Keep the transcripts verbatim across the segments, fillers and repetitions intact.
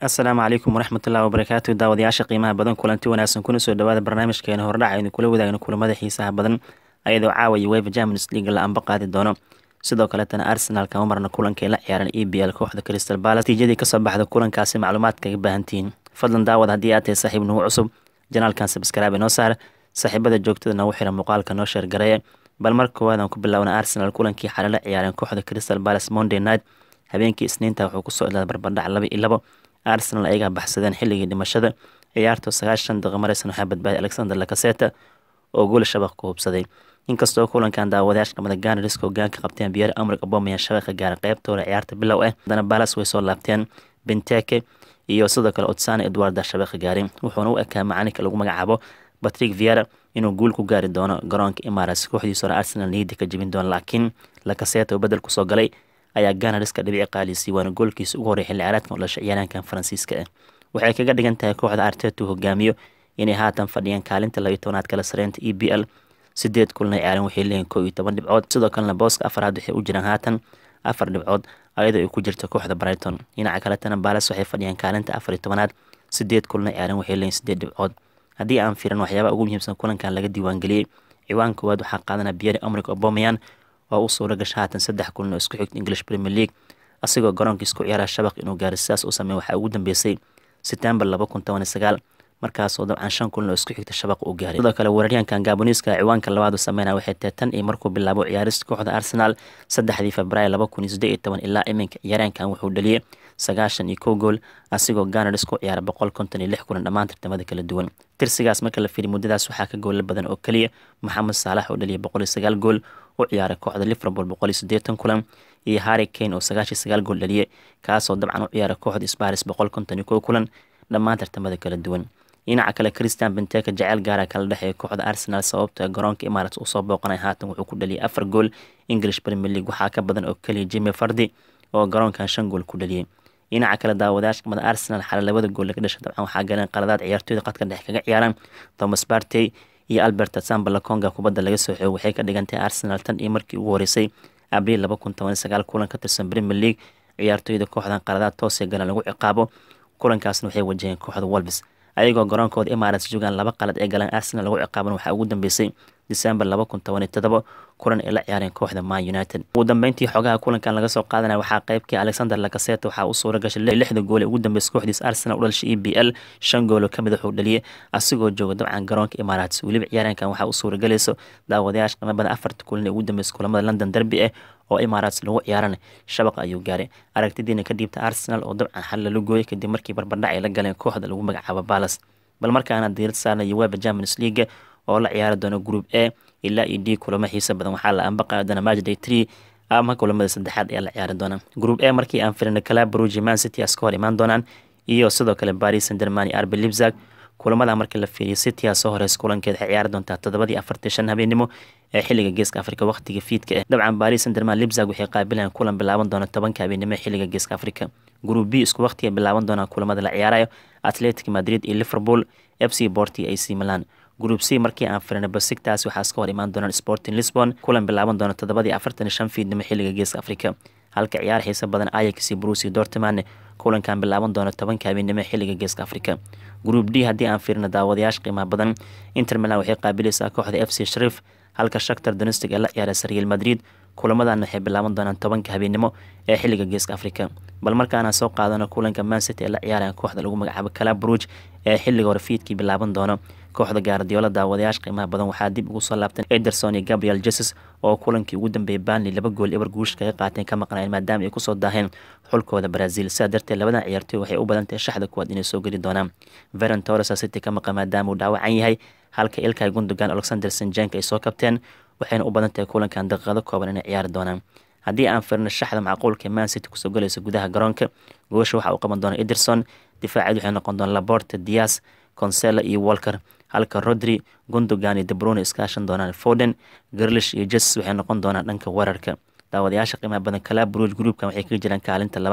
asalaamu calaykum waraxmatullahi wabarakaatu daawadayaasha qiimaha badan kulanti wanaagsan kuna soo dhawaada barnaamijkeena hordhac aynu kula wadaagno kulamada xiisaha badan ayadoo caawaya weva champions league la anba qaadi doono sidoo kaletana arsenal kama marna kulankay la ciyaaran e b l kooxda crystal palace natiijadii kasoo baxda kulankaasi macluumaad kaga baahantihiin fadlan daawad haddii aad tahay saaxiib nagu cusub janaalkan sabskraabe noo saar saaxiibada joogtada nagu xira muuqaalka noo sheergareeye bal mar koowaad aan ku bilaawna arsenal kulankii xale la ciyaareen kooxda crystal palace monday night habeenkii isniinta wuxuu kusoo ilaaday barbardhac laba iyo labo arsenal ayagaa baxsadeen xilligii dhimashada ciyaarto sagaashan daqiiqo mareysan waxaa badbaaday alexander lakaseta oo gool shabaq ku hubsaday inkastoo kulankan daawadayaasha dhamada ganarisk hogaanka qabteen biyer amrik abomayan shabaqa gaara qeybtooda ciyaarta bilow ah haddana balas way soo laabteen benteke iyo sidoo kale otsana edwarda shabaqa gaarin wuxuuna u ekaa macalinka lagu magacaabo patrick viera inuu guul ku gaari doono garoonka imaras kooxdiisa hore arsenal niyadda ka jebin doono laakiin lakaseta oo bedel kusoo galay ayaa ganariska dhibici qaalisii waana goolkiisa ugu horey xilli ciyaareedkan u dhashay ciyaaraankan faransiiska ah waxay kaga dhigan tahay kooxda arteta uu hogaamiyo inay haatan fadhiyaan kaalinta labiyo tobanaad kala sareynta e b l sideed kulna ciyaareen waxay leeyihin koo iyo toban dhibcood sidoo kalena booska afaraad waxay u jiraan haatan afar dhibcood ayadoo ay ku jirta kooxda brighton dhinaca kaletana balas waxay fadhiyaan kaalinta afar iyo tobanaad sideed kulna ciyaareen waxay leeyihin sideed dhibcood haddii aan fiiran waxyaabaha ugu muhiimsan kulankan laga diiwaangeliyey ciwaan koowaad waxaa qaadana biyeri amrik obomayan oo u suura gasha haatan saddex kulan oo isku xigta english premier league asigoo garoonkiis ku ciyaara shabaq inuu gaaro sidaas uu sameey waxaa ugu dambeysay september laba kun toban iyo sagaal markaasoo dabcan shan kulan oo isku xigta shabaq uu gaaray sidoo kale weeraryahankan gaboniska ciwaanka labaad uu sameynaya waxay tahay tan iyo markuu bilaabo ciyaarista kooxda arsenal saddexdii februaayo laba kun iyo siddeed iyo toban ilaa iminka ciyaaraankan wuxuu dhaliyay sagaashan iyo kow gool asigoo ganars ku ciyaara boqol konton iyo lix kulan dhammaan tartamada kala duwan tirsigaas marka la fiiriy muddadaas waxaa ka goolla badan oo keliya maxamed saalax oo dhaliyay boqol iyo sagaal gool u ciyaaray kooxda liverpool boqol iyo siddeetan kulan iyo harry kane oo sagaashan iyo sagaal gool dhaliyay kaasoo dabcan u ciyaaray kooxda sparis boqol konton iyo kow kulan dhammaan tartamada kala duwan dhinaca kale christian benteke jaceyl gaara kala dhexeeya kooxda arsenal sababta garoonka imaarates usoo booqanay haatan wuxuu ku dhaliyay afar gool english premier league waxaa ka badan oo keliya jimi fardi oo garoonkan shan gool ku dhaliyay dhinaca kale daawadayaasha qamada arsenal xale labada gool laga dhashay dabcan waxaa galeen qaladaad ciyaartooyda qadka dhexe kaga ciyaaraan thomas partey iyo albert samba lakonga kubadda laga soo xoogo waxay ka dhigantahay arsenal tan iyo markii ugu horeysay abriil laba kun toban iyo sagaal kulan ka tirsan premier league ciyaartooyda kooxdan qaladaad toosee galan lagu ciqaabo kulankaasna waxay wajaheen kooxda wolves ayagoo garoonkooda imaarates joogaan laba qalad ee galan arsenal lagu ciqaaban waxaa ugu dambeysay december laba kun toban iyo todoba kulan ay la ciyaareen kooxda man united ugu dambeyntii xogaha kulankan laga soo qaadanaya waxaa qeybkii alexander lakaseta waxaa u suura gashay lixda gool ee ugu dambeysay kooxdiisa arsenal u dhalishay e b l shan gooloo kamid wuxuu dhaliyay asigoo jooga dabcan garoonka imaarates weliba ciyaaraankan waxaa u suura galayso daawadayaasha qiimo badan afarta kulan ee ugu dambeysay kulamada london derby ah oo imaarates lagu ciyaarana shabaq ayuu gaaray aragtidiina ka dhiibta arsenal oo dabcan xal lala gooyay kadib markii barbardhac ay la galeen kooxda lagu magacaabo balas bal markaana diirad saarnaya weba champions league oo la ciyaari doono group a ilaa iyo d kulamo xiisa badan waxaa la anbaqaadi doona matchday three ama kulamada saddexaad ayaa la ciyaari doona group a markii aan firina kala brugi man city as ka hor imaan doonaan iyo sidoo kale paris saint germain iyo arbi lipzag kulamada markii la fiiriyo city aa soo horeysa kulankeeda waxay ciyaari doontaa toddobadii afartii shan habeenimo ee xilliga geeska afrika waqtiga fiidka ah dabcan paris saint germain lipzag waxay qaabilayaan kulan bilaaban doona tobanka habeenimo ee xilliga geeska afrika group b isku waqtiga bilaaban doonaa kulamada la ciyaarayo atletic madrid iyo liverpool f c port iyo ac milan group c markii aan firina basigtaas waxaa iska hor imaan doonaan sporting lisbon kulan bilaaban doona toddobadii afartan iyo shan fiidnimo xilliga geeska afrika halka ciyaar xiisa badan ayax iyo bruce dortmund kulankan bilaaban doona tobanka habeenimo xilliga geeska afrika group d haddii aan fiirino daawadayaasha qiimaha badan inter milan waxay qaabilaysaa kooxda f c sharif halka shaktar donistic ee la ciyaaraysa real madrid kulamadan waxay bilaaban doonaan tobanka habeenimo ee xilliga geeska afrika bal markaana soo qaadano kulanka mancity ee la ciyaarayaan kooxda lagu magacaabo cala bruj ee xilliga hore fiidkii bilaaban doono kooxda gaardiola daawadayaasha qiimaha badan waxaa dib ugu soo laabteen ederson iyo gabriel jesus oo kulankii ugu dambeeyay banley laba gool eber guush kaga qaateen ka maqnaayeen maadaama ay kusoo daaheen xulkooda brazil sidaa darteed labadan ciyaartooy waxay u badan tahay shaxda kuwaad inay soo geli doonaan veron torres city ka maqan maadaama uu dhaawacan yahay halka ilkay gundogan alexander sinjank ay soo kabteen waxayna u badan tahay kulankan daqiiqado kooban inay ciyaari doonaan haddii aan firno shaxda macquulka man city kusoo galaysa gudaha garoonka goosha waxaa u qaban doona ederson difaaceed waxay noqon doona laporte dias consela iyo walker halka rodri gundogan iyo debrune iskaashan doonaan foden garlish iyo jes waxay noqon doonaan dhanka weerarka daawadayaasha qiimaha badan kala bruj groupkan waxay kaga jiraan kaalinta labaad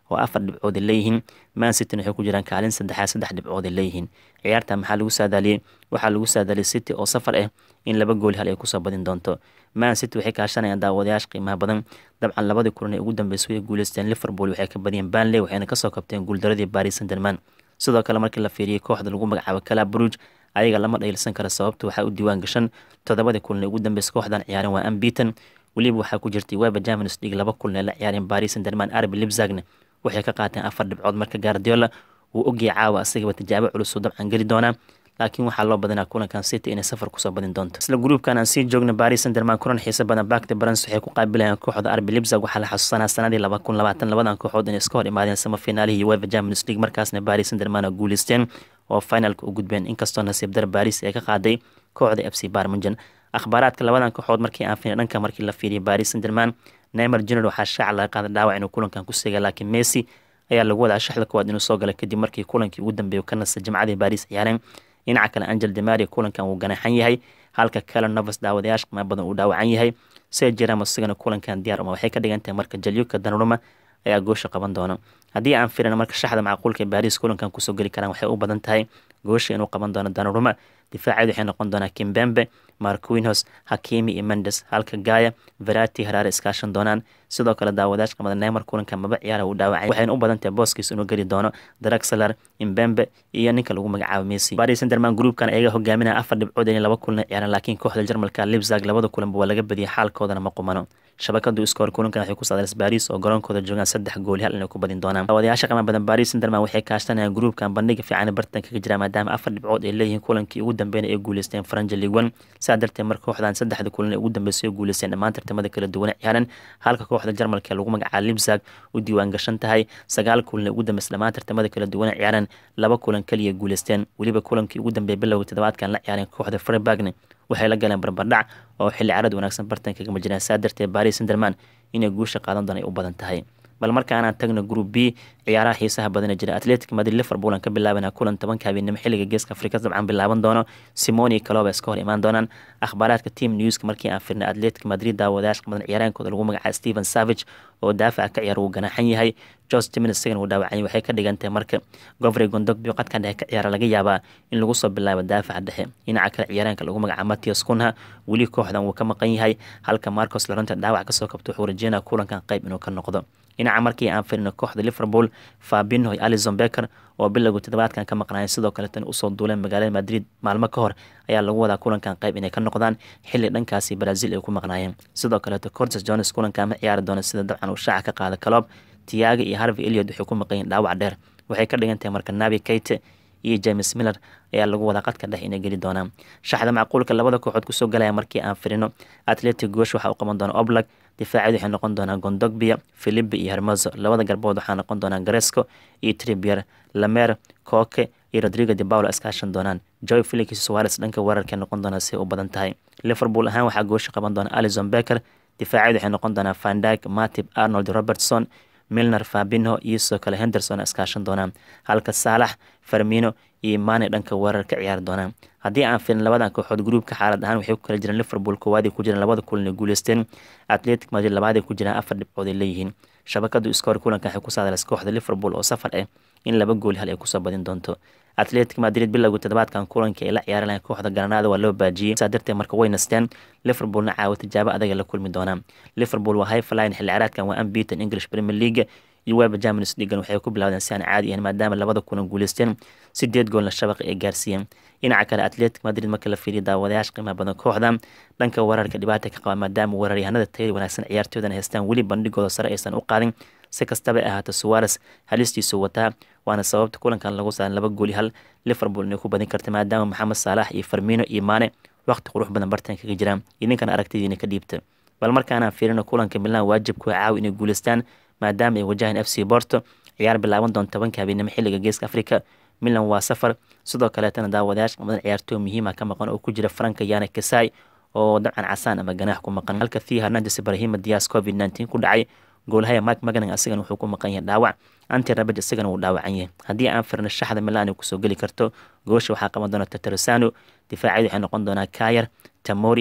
oo afar dhibcood leeyihiin. Man City waxay ku jiraan kaalin saddexaad saddex dhibcood leeyihiin. ciyaarta maxaa lagu saadaaliyay waxaa lagu saadaaliyay City oo safar ah in laba gool hal ay kusoo badin doonto. Man City waxay kaashanayaan daawadayaasha qiimaha badan dabcan labadii kulan ee ugu dambeysay way guuleysteen. Liverpool waxay ka badiyeen Burnley waxayna kasoo kabteen guuldaradii Paris Saint-Germain. sidoo kale markii la fiiriyay kooxda lagu magacaabo Club Brugge ayaga lama dhayilsan karo sababta waxaa u diiwaan gashan toddobadii kulan ee ugu dambeysay kooxdan ciyaaran waa unbeaten weliba waxaa ku jirtay UEFA Champions League laba kulan ee la ciyaareen Paris Saint-Germain R B Leipzig waxay ka qaateen afar dhibcood marka Guardiola uu ogyahay caawa asagaba tijaabo culus oo dabcan geli doona laakiin waxaa loo badanaa kulankan City inay safar kusoo badin doonto. isla gruupkan aan sii joogna Paris Saint-Germain kulan xiiso badan Parc des Princes waxay ku qaabilayaan kooxda R B Leipzig waxaa la xasuusanaa sanadii laba kun labaatan labadan kooxood inay iska hor imaadeen semifinaalihii UEFA Champions League markaasna Paris Saint-Germain oo guuleysteen oo finalka u gudbeen inkastoo nasiib dar Paris ay ka qaaday kooxda F C Bayern Munich. akhbaaraadka labadan kooxood markii aan fiirnay dhanka markii la fiiriyay Paris Saint-Germain Neymar Junior waxaa shaaca laga qaaday dhaawac inuu kulankan ku seegay laakiin Messi ayaa lagu wadaa shaxda koowaad inuu soo galay kadib markii kulankii ugu dambeeyay ka nasay jimcadii Paris ciyaareen. dhinaca kale Angel Di Maria kulankan uu ganaxan yahay halka Keylor Navas daawadayaasha qiimo badan uu dhaawacan yahay Sergio Ramos sigana kulankan diyaar uma waxay ka dhigan tahay marka Gianluca Donnarumma ayaa goosha qaban doona. haddii aan fiirino marka shaxda macquulka ee Paris kulankan kusoo geli karaan waxay u badan tahay goosha inuu qaban doono Donnarumma difaaceedu waxay noqon doonaa Kimpembe Marquinhos Hakimi iyo Mendes halka Gaia Verratti Herrera iskaashan doonaan. sidoo kale daawadayaasha qamada Neymar kulankan maba ciyaara uu dhaawacay waxayna u badan tahay booskiisa inuu geli doono Draxler Mbembe iyo ninka lagu magacaabo Messi. Paris Saint-Germain groupkan ayaga hogaaminaya afar dhibcood in laba kulan ciyaaraan laakiin kooxda Jarmalka Leipzig labada kulanba waa laga badiyay xaalkoodana ma qumano. shabakadu iskoor kulankan waxay ku saadaalay Paris oo garoonkooda joogaan saddex gool hal inay ku badin doonaan. daawadayaasha qiimo badan Paris Saint-Germain waxay kaashtanayaan groupkan bandhiga fiican bartanka ka jira maadaama afar dhibcood ay leeyihiin kulankii ugu dambeeyay ay guuleysteen French League one saa darteed marka kooxdan saddexda kulan ee ugu dambeysay guuleysteen dhammaan tartamada kala duwan ciyaaran halka kooxda Jarmalka lagu magacaabo Leipzig u diiwaan gashan tahay sagaal kulan ee ugu dambeysay dhammaan tartamada kala duwan ciyaaran laba kulan kaliya guuleysteen weliba kulankii ugu dambeeyay bilowga toddobaadkan la ciyaareen kooxda Freiburg waxay la galeen barbardhac oo xilli ciyaareed wanaagsan bartanka kaga jiraan saa darteed Paris Saint-Germain inay guusha qaadan doonaan ay u badan tahay. bal markaana tagno group B ciyaaraha xiisaha badan ee jira Atletico Madrid Liverpool aan ka bilaabana kulan tobanka habeenimo xilliga geeska Afrika dabcan bilaaban doono Simone Klopp iska hor imaan doonaan. akhbaaraadka team news markii aan firnay Atletico Madrid daawadayaasha badan ciyaaraankooda lagu magacaabo Steven Savage oo daafac ka ciyaar uu ganaxan yahay Jose Jimenez isagan uu dhaawacay waxay ka dhigantahay marka Govre Gondogbi qadkan dhexe ka ciyaar laga yaabaa in lagu soo bilaabo daafaca dhexe. dhinaca kale ciyaaraanka lagu magacaabo Matheus Cunha weli kooxdan uu ka maqan yahay halka Marcos Llorente dhaawac ka soo kabto wuxuu rajeynayaa kulankan qayb inuu ka noqdo. dhinaca markii aan firno kooxda Liverpool Fabinho iyo Alisson Becker oo bilowga toddobaadkan ka maqnaayeen sidoo kale tan u soo duuleen magaalada Madrid maalmo ka hor ayaa lagu wadaa kulankan qayb inay ka noqdaan xilli dhankaasi Brazil ay ku maqnaayeen. sidoo kale Curtis Jones kulankan ma ciyaari doona sida dabcan uu shaaca ka qaada Klopp. Thiago iyo Harvey Elliott waxay ku maqayeen dhaawac dheer waxay ka dhigan tahay marka Naby Keita iyo James Milner ayaa lagu wada qadka dhex inay geli doonaan. shaxda macquulka labada kooxood ku soo galaya markii aan firino Atletico goosh waxa uu qaban doona Oblak difaacyadu waxay noqon doonaan Gondogbia Felipe iyo Hermoso labada garbood waxaa noqon doonaan Garesco iyo Trippier Lamer Koke iyo Rodrigo de Paul iskaashan doonaan. Joao Felix Suarez dhanka weerarka noqon doona si u badan tahay. Liverpool ahaan waxaa goosh qaban doona Alisson Becker difaacyadu waxay noqon doonaan Van Dijk Matip Arnold Robertson Milner Fabinho iyo sidoo kale Henderson iskaashan doonaan halka Salah Firmino iyo Mane dhanka weerarka ciyaar doonaan. haddii aan fiirin labadan kooxood groupka xaalad ahaan waxay ku kala jiraan Liverpool koowaad ku jiraan labada kulan ee guuleysteen Atletico Madrid labaad ku jiraan afar dhibcood ay leeyihiin. shabakadu iskoor kulanka waxay ku saadalaysaa kooxda Liverpool oo safar ah in laba gool hal ay ku soo badin doonto. Atletico Madrid bilowga toddobaadkan kulanka ay la ciyaarayaan kooxda Granada waa loo baajiyay saa darteed marka way nasteen Liverpoolna caawa tijaabo adag la kulmi doonaan. Liverpool waa high flying xilli ciyaareedkan waa unbeaten English Premier League iyo UEFA Champions League waxay ku bilaawdeen si aan caadi ahayn maadaama labada kulan guuleysteen sideed goolna shabaq ay gaarsiiyeen. dhinaca kale Atletico Madrid marka la fiiriyo daawadayaasha qiimaha badan kooxda dhanka weerarka dhibaato ka qaba maadaama weeraryahanada tayada wanaagsan ciyaartooydan haystaan weli bandhigooda sare aysan u qaadin. si kastaba ahaato Suarez halistiisu wataa waana sababta kulankan lagu saaray laba gool hal Liverpool inay ku badin karto maadaama Mohamed Salah iyo Firmino iyo Mane waqti qurux badan bartan kaga jiraan idinkan aragtidiina ka dhiibta. bal markaana fiirino kulanka Milan waajibku caawi inay guuleystaan maadaama ay wajahaan F C Porto ciyaar bilaaban doonto tobanka habeenimo xilliga geeska Afrika. Milan waa safar sidoo kale tan daawadayaasha badan ciyaartooy muhiim ah ka maqan oo ku jira Frank Yana Kesai oo dabcan casaan ama ganaax ku maqan halka Theo Hernandez Ibrahima Diaz covid nineteen ku dhacay goolhaya Mark Maganan asagana wuxuu ku maqan yahay dhaawac Ante Rebic asagana uu dhaawacan yahay. haddii aan firno shaxda Milan ay ku soo gali karto goosha waxaa qaban doona Tatarusanu difaacyadu waxay noqon doonaa Kayer Tamori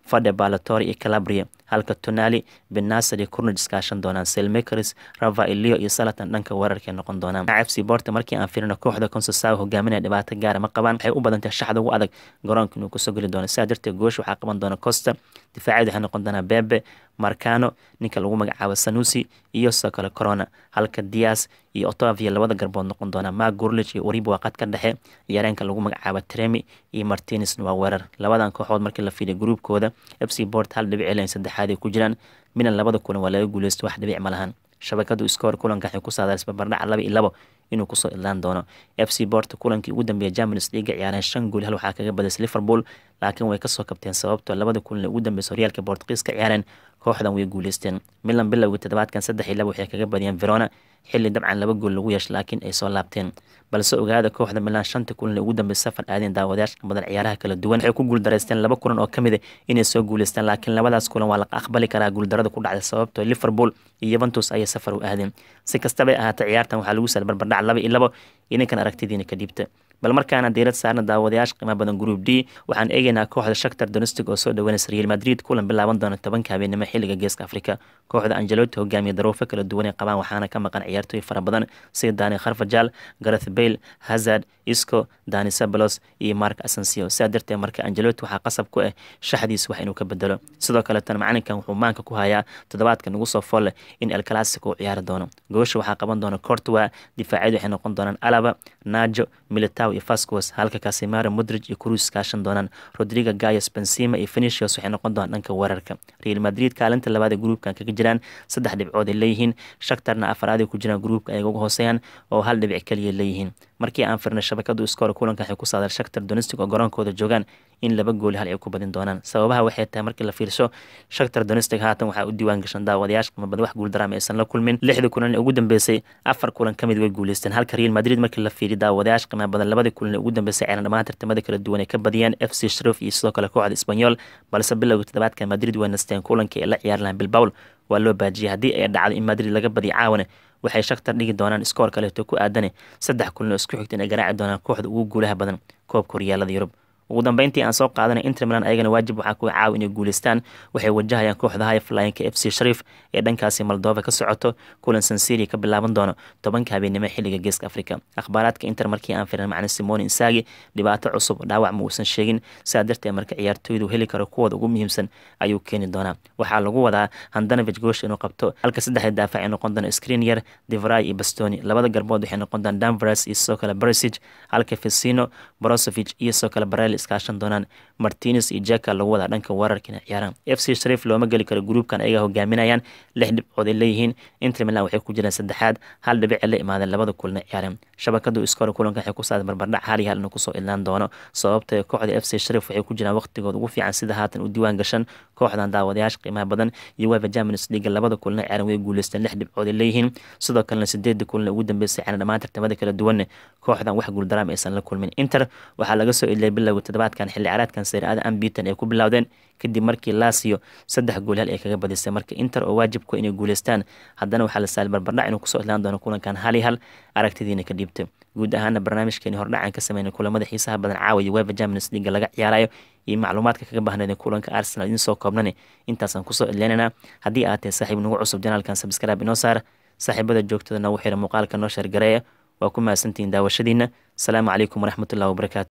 Fade Balatori iyo Calabria halka Tonali Benasser iyo Cornage iskaashan doonaan Selmakers Rafaelio iyo Salatan dhanka weerarka noqon doonaan F C Porto markii aan fiirino kooxda Conceição hogaaminaya dhibaato gaar ma qabaan waxay u badan tahay shaxda ugu adag garoonka inuu ku soo gali doono sidaa darteed goosh waxaa qaban doona Costa difaacyada waxay noqon doonaa Bebe Marcano ninka lagu magacaabo Sanusi iyo Sakala Corona halka Diaz iyo Otavio labada garbood noqon doona Marc Gurlich iyo Uribe waqad ka dhexe ciyaareenka lagu magacaabo Tremi iyo Martinez waa weerar labadan kooxood markii la fiiriyo groupkooda F C Porto hal dhibic ilaa saddexaad ay ku jiraan minan labada kulan waa laga guuleysto wax dhibic ma lahan shabakadu score kulanka waxay ku saadaysay barbardhac laba iyo labo inuu ku soo ilaan doono F C Porto kulankii ugu dambeeyay Champions League ciyaareen shan gool hal waxa kaga badisay Liverpool laakiin way ka soo kabteen sababtoo labada kulan ugu dambeeyay horyaalka Portuguese ka ciyaareen kooxdan way guuleysteen Milan bilowga toddobaadkan saddex iyo labo waxay kaga badiyeen Verona xilli dabcan laba gool lagu yeeshay laakiin ay soo laabteen balse ogaada kooxda Milan shanta kulan ugu dambeeyay safar aadeen daawadayaasha badan ciyaaraha kala duwan waxay ku guul dareysteen laba kulan oo kamid ah inay soo guuleystaan laakiin labadaas kulan waa la aqbali karaa guul darada ku dhacday sababtoo Liverpool iyo Juventus ay safar u aadeen si kastaba ahaatay ciyaartan waxaa lagu sal barbardhac laba iyo labo inankan aragtidiina ka dhibta bal markaana diirad saarna daawadayaasha qiimo badan group D waxaan eegaynaa kooxda Shakhtar Donetsk oo soo dhaweynaysa Real Madrid kulan bilaaban doona tobanka habeenimo xilliga Geeska Afrika kooxda Ancelotti hogaamiye daruufo kala duwan ee qabaan waxaana ka maqan ciyaartoy fara badan sida Dani Carvajal, Gareth Bale, Hazard, Isco, Dani Ceballos iyo Marc Asensio sidaa darteed marka Ancelotti waxaa qasab ku ah shaxdiisa wax inuu ka bedelo sidoo kale tan macalinkan wuxuu maanka ku hayaa toddobaadkan ugu soo fool in El Clasico ciyaari doono goosha waxaa qaban doona Courtois difaacyadu waxay noqon doonaan Alaba, Nacho, Militao iyo Vasquez halka Casemiro, Modric iyo Kroos kaashan doonaan Rodrigo Gayas, Benzema iyo Vinicius waxay noqon doonaan dhanka weerarka Real Madrid kaalinta labaad ee groupkan kaga jiraan saddex dhibcood ay leeyihiin Shakhtarna afraad ay ku jiraan groupka ay ugu hooseeyaan oo hal dhibic kaliya leeyihiin markii aan firnay shabakadu score kulanka waxay ku saadal Shakhtar Donetsk oo garoonkooda joogaan in laba gool hal ay ku badin doonaan sababaha waxay tahay markii la fiirsho Shakhtar Donetsk haatan waxaa u diiwaan gashan daawadayaasha qiimo badan wax guul daraama aysan la kulmin lixda kulan ee ugu dambeysay afar kulan kamid way guuleysteen halka Real Madrid markii la fiiriyo daawadayaasha qiimo badan labada kulan ee ugu dambeysay ciyaaraan dhammaan tartamada kala duwan ee ka badiyeen F C Sheriff iyo sidoo kale kooxda Espanyol balse bilowga toddobaadkan Madrid way nasteen kulankii ay la ciyaar lahayn Bilbao waa loo baajiyay haddii ay dhacdo in Madrid laga badiyo caawana waxay Shakhtar dhigi doonaan score kaleeto ku aadan saddex kulan oo isku xigta inay garaaci doonaan kooxda ugu guulaha badan koobka horyaalada Yurub ugu dambeyntii aan soo qaadanay Inter Milan ayagana waajib waxaa ku caaw inay guuleystaan waxay wajahayaan kooxda High Flying-ka F C Sheriff ee dhankaasi Moldova ka socoto kulan San Siro ka bilaaban doono tobanka habeenimo xilliga Geeska Afrika akhbaaraadka Inter markii aan fiirin macna Simone Inzaghi dhibaato cusub dhaawac ma uusan sheegin sidaa darteed marka ciyaartoydu heli karo kuwooda ugu muhiimsan ayuu keeni doonaa waxaa lagu wadaa Handanovic goosh inuu qabto halka saddexda daafac ay noqon doona Skriniar, De Vrij iyo Bastoni labada garbood waxay noqon doonaan Danvers iyo sidoo kale Perisic halka Vecino, Brozovic iyo sidoo kale Barella iskaashan doonaan Martinez iyo Xhaka lagu wadaa dhanka weerarkina ciyaaraan F C Sheriff looma gali karo groupkan ayaga hogaaminayaan lix dhibcood ay leeyihiin Inter Milan waxay ku jiraan saddexaad hal dhibic la imaadeen labada kulan ciyaaraan shabakadu score kulanka waxay ku saad barbardhac hal iyo hal inuu ku soo ilaan doono sababtoo kooxda F C Sheriff waxay ku jiraan waqtigooda ugu fiican sida haatan u diiwaan gashan kooxdan daawadayaasha qiimaha badan iyo UEFA Champions League labada kulan ciyaaraan way guuleysteen lix dhibcood ay leeyihiin sidoo kalena sideed kulan ugu dambeysay ciyaaraan dhammaan tartamada kala duwan kooxdan wax guul daraam aysan la kulmin Inter waxaa laga soo ilaaliyay bilowga toddobaadkan xilli ciyaareedkan Serie A unbeaten ay ku bilowdeen kadib markii Lazio saddex gool hal ay kaga badisay marka Inter oo waajib ku inay guuleystaan haddana waxaa la saal barbardhac inuu kusoo ilaan doono kulankan hal iyo hal aragtidiina ka dhiibta guud ahaana barnaamijkeeni hordhacan ka sameynay kulamada xiisaha badan caawa iyo UEFA Champions League laga ciyaarayo iyo macluumaadka kaga baahnayd kulanka Arsenal in soo koobnane intaasaan kusoo ilaalinayna haddii aad tahay saaxiib nagu cusub janaalkan subscribe inoo saar saaxiibada joogtada nagu xira muuqaalka noo sheer gareeya waa ku mahadsantihiin daawashadiina asalaamu calaykum waraxmatullahi wabarakaatu